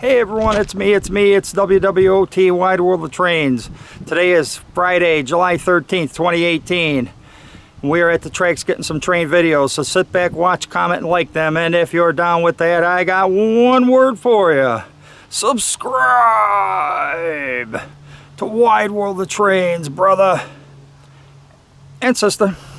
Hey everyone, it's me, it's WWOT, Wide World of Trains. Today is Friday, July 13th, 2018. We are at the tracks getting some train videos, so sit back, watch, comment, and like them. And if you're down with that, I got one word for you. Subscribe to Wide World of Trains, brother and sister.